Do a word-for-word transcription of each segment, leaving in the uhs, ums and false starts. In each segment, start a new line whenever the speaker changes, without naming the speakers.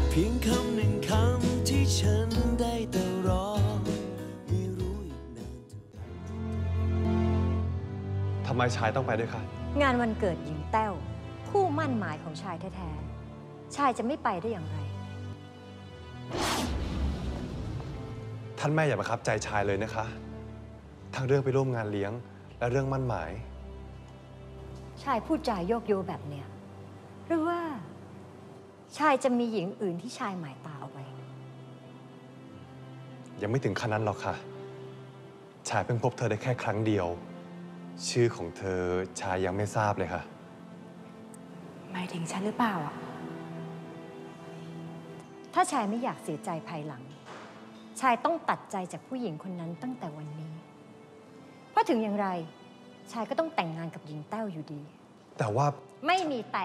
เพียงคำหนึ่งคำที่ฉันได้แต่รอไม่รู้อีกนานเท่าไหร่
ทำไมชายต้องไปด้วยคะ
งานวันเกิดหญิงแต้วคู่มั่นหมายของชายแท้ๆชายจะไม่ไปได้อย่างไร
ท่านแม่อย่าบังคับใจชายเลยนะคะทั้งเรื่องไปร่วมงานเลี้ยงและเรื่องมั่นหมาย
ชายพูดจาโยกโยแบบเนี้ยหรือว่าชายจะมีหญิงอื่นที่ชายหมายตาเอาไว้
ยังไม่ถึงขั้นนั้นหรอกค่ะชายเพิ่งพบเธอได้แค่ครั้งเดียวชื่อของเธอชายยังไม่ทราบเลยค่ะ
หมายถึงฉันหรือเปล่าอ่ะ
ถ้าชายไม่อยากเสียใจภายหลังชายต้องตัดใจจากผู้หญิงคนนั้นตั้งแต่วันนี้เพราะถึงอย่างไรชายก็ต้องแต่งงานกับหญิงแต้วอยู่ดี
แต่ว่า
ไม่มีแต่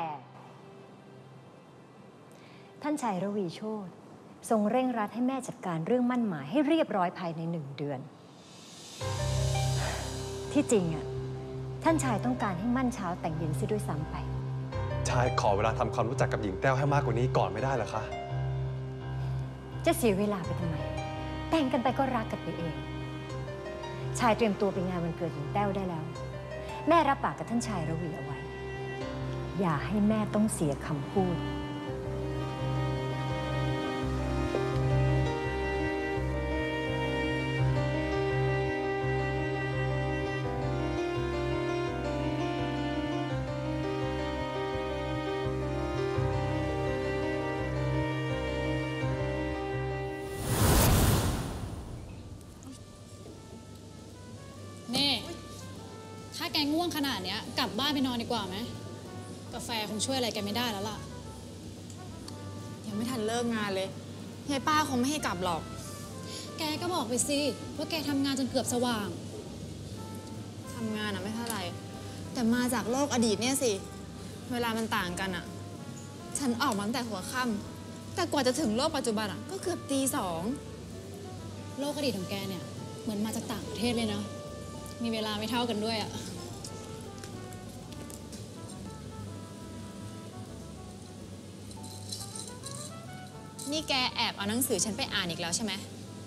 ท่านชายระวีโชติทรงเร่งรัดให้แม่จัดการเรื่องมั่นหมายให้เรียบร้อยภายในหนึ่งเดือนที่จริงอ่ะท่านชายต้องการให้มั่นเช้าแต่งเย็นซิด้วยซ้ำไป
ชายขอเวลาทำความรู้จักกับหญิงแต้วให้มากกว่านี้ก่อนไม่ได้เหรอคะ
จะเสียเวลาไปทำไมแต่งกันไปก็รักกันไปเองชายเตรียมตัวไปงานวันเกิดหญิงแต้วได้แล้วแม่รับปากกับท่านชายระวีเอาไว้อย่าให้แม่ต้องเสียคำพูด
ถ้าแกง่วงขนาดนี้กลับบ้านไปนอนดีกว่าไหมกาแฟคงช่วยอะไรแกไม่ได้แล้วล่ะ
ยังไม่ทันเลิกงานเลยยายป้าคงไม่ให้กลับหรอก
แกก็บอกไปสิว่าแกทำงานจนเกือบสว่าง
ทำงานอะไม่เท่าไหร่แต่มาจากโลกอดีตเนี่ยสิเวลามันต่างกันอะฉันออกมาตั้งแต่หัวค่ำแต่กว่าจะถึงโลกปัจจุบันอะก็เกือบตีสอง
โลกอดีตของแกเนี่ยเหมือนมาจากต่างประเทศเลยเนาะมีเวลาไม่เท่ากันด้วยอะ
นี่แกแอบเอาหนังสือฉันไปอ่านอีกแล้วใช่ไหม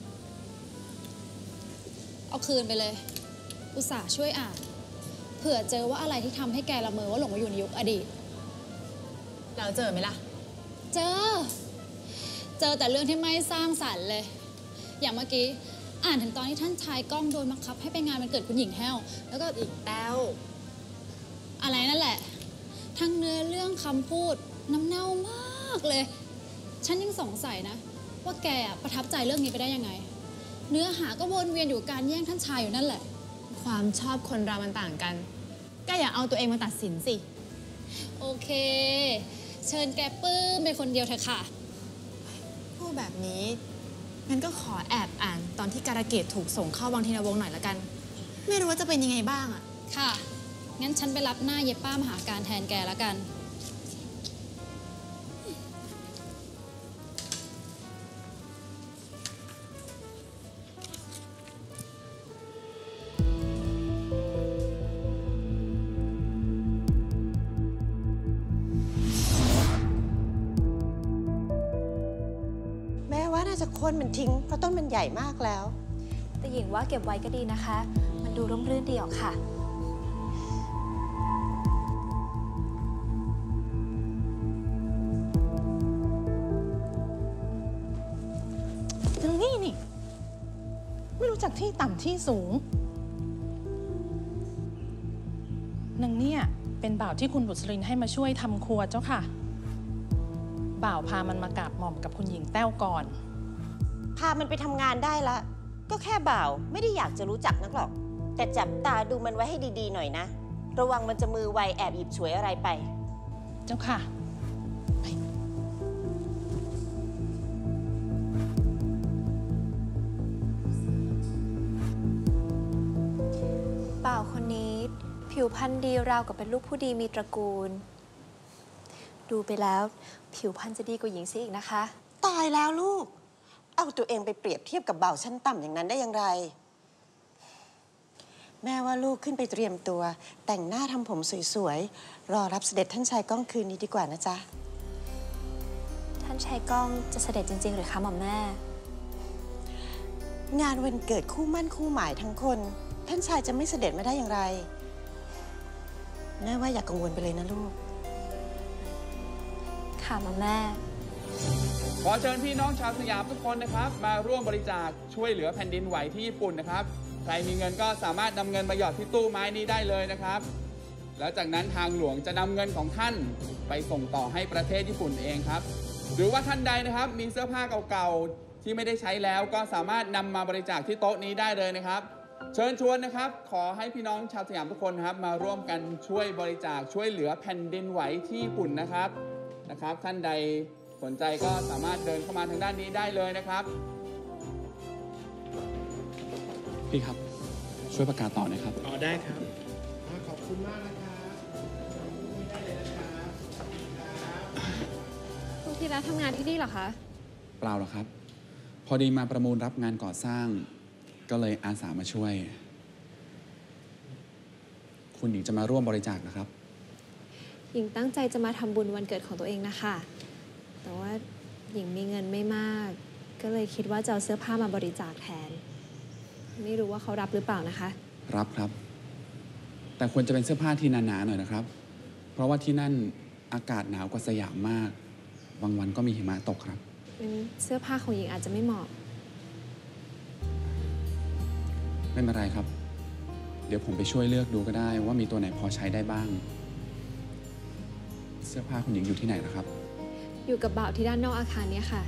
เอาคืนไปเลยอุตส่าห์ช่วยอ่านเผื่อเจอว่าอะไรที่ทำให้แกละเมอว่าหลงมาอยู่ในยุคอดีต
เราเจอไหมล่ะ
เจอเจอแต่เรื่องที่ไม่สร้างสรรค์เลยอย่างเมื่อกี้อ่านถึงตอนที่ท่านชายก้องโดนบังคับให้ไปงานวันเกิดคุณหญิงแห้วแล้วก็
อีกแต้ว
อะไรนั่นแหละทั้งเนื้อเรื่องคำพูดน้ำเน่ามากเลยฉันยังสงสัยนะว่าแกประทับใจเรื่องนี้ไปได้ยังไงเนื้อหาก็วนเวียนอยู่การแย่งท่านชายอยู่นั่นแหละ
ความชอบคนเรามันต่างกันก็อย่าเอาตัวเองมาตัดสินสิ
โอเคเชิญแกปื้มไปคนเดียวเถอะค่ะ
พูดแบบนี้งั้นก็ขอแอบอ่านตอนที่การะเกดถูกส่งเข้าวังทีนวงศ์หน่อยละกันไม่รู้ว่าจะเป็นยังไงบ้างอะ
ค่ะงั้นฉันไปรับหน้าเย็บป้ามหาการแทนแกแล้วกัน
จะโค่นมันทิ้งเพราะต้นมันใหญ่มากแล้ว
แต่หญิงว่าเก็บไว้ก็ดีนะคะมันดูร่มรื่นดีออกค่ะ
ถึงนี่นี่ไม่รู้จักที่ต่ำที่สูงนางเนี่ยเป็นบ่าวที่คุณบุษรินให้มาช่วยทำครัวเจ้าค่ะบ่าวพามันมากราบหม่อมกับคุณหญิงแต้วก่อน
พามันไปทำงานได้ละก็แค่บ่าวไม่ได้อยากจะรู้จักนักหรอกแต่จับตาดูมันไว้ให้ดีๆหน่อยนะระวังมันจะมือไวแอบหยิบฉวยอะไรไป
เจ้าค่ะ
บ่าวคนนี้ผิวพรรณดีราวกับเป็นลูกผู้ดีมีตระกูลดูไปแล้วผิวพรรณจะดีกว่าหญิงซิอีกนะคะ
ตายแล้วลูกเอาตัวเองไปเปรียบเทียบกับบ่าวชั้นต่ำอย่างนั้นได้อย่างไรแม่ว่าลูกขึ้นไปเตรียมตัวแต่งหน้าทำผมสวยๆรอรับเสด็จท่านชายก้องคืนนี้ดีกว่านะจ๊ะ
ท่านานชายก้องจะเสด็จจริงๆหรือคะหม่อมแม่
งานวันเกิดคู่มั่นคู่หมายทั้งคน ท่านชายจะไม่เสด็จมาได้อย่างไร แม่ว่าอย่ากังวลไปเลยนะลูก
ค่ะหม่อมแม่
ขอเชิญพี่น้องชาวสยามทุกคนนะครับมาร่วมบริจาคช่วยเหลือแผ่นดินไหวที่ญี่ปุ่นนะครับใครมีเงินก็สามารถนำเงินมาหยอดที่ตู้ไม้นี้ได้เลยนะครับแล้วจากนั้นทางหลวงจะนำเงินของท่านไปส่งต่อให้ประเทศญี่ปุ่นเองครับหรือว่าท่านใดนะครับมีเสื้อผ้าเก่าๆที่ไม่ได้ใช้แล้วก็สามารถนำมาบริจาคที่โต๊ะนี้ได้เลยนะครับเชิญชวนนะครับขอให้พี่น้องชาวสยามทุกคนนะครับมาร่วมกันช่วยบริจาคช่วยเหลือแผ่นดินไหวที่ญี่ปุ่นนะครับนะครับท่านใดสนใจก็สามารถเดินเข้ามาทางด้านนี้ได้เลยนะครับพี่ครับช่วยประกาศต่อหน่อยครับ
อ๋อได้ครับขอบคุณมากนะครับได้เลยนะครับ
คุณธีระทำงานที่นี่เหรอคะ
เปล่าหรอกครับพอดีมาประมูลรับงานก่อสร้างก็เลยอาสามาช่วยคุณหญิงจะมาร่วมบริจาคนะครับ
หญิงตั้งใจจะมาทำบุญวันเกิดของตัวเองนะคะแต่ว่าหญิงมีเงินไม่มากก็เลยคิดว่าจะเอาเสื้อผ้ามาบริจาคแทนไม่รู้ว่าเขารับหรือเปล่านะคะ
รับครับแต่ควรจะเป็นเสื้อผ้าที่หนาๆหน่อยนะครับเพราะว่าที่นั่นอากาศหนาวกว่าสยามมากบางวันก็มีหิมะตกครับ
เป็นเสื้อผ้าของหญิงอาจจะไม่เหมาะ
ไม่เป็นไรครับเดี๋ยวผมไปช่วยเลือกดูก็ได้ว่ามีตัวไหนพอใช้ได้บ้างเสื้อผ้าคุณหญิงอยู่ที่ไหนล่ะครับ
อยู่กับบ่าวที่ด้านนอกอาคารนี้ค่ะ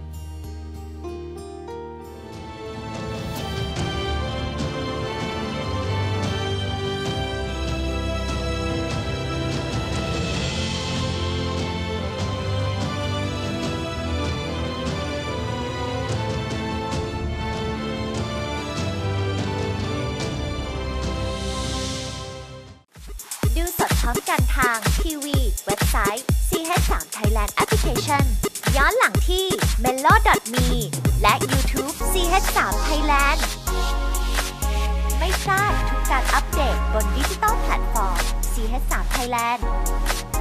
ดูสดพร้อมกันทางทีวีเว็บไซต์ ซี เอช ทรี Thailand Application ย้อนหลังที่ เมโล ดอท มี และ YouTube ซี เอช ทรี Thailand ไม่พลาดทุกการอัปเดตบนดิจิตอลแพลตฟอร์ม ซี เอช ทรี Thailand